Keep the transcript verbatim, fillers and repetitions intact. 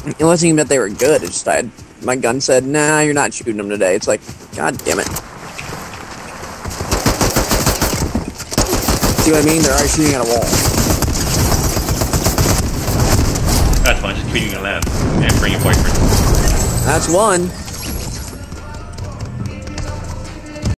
It wasn't even that they were good. It's just I had, my gun said, "Nah, you're not shooting them today." It's like, God damn it. See what I mean? They're already shooting at a wall. That's fine. Just cleaning your lab and bring your boyfriend. That's one.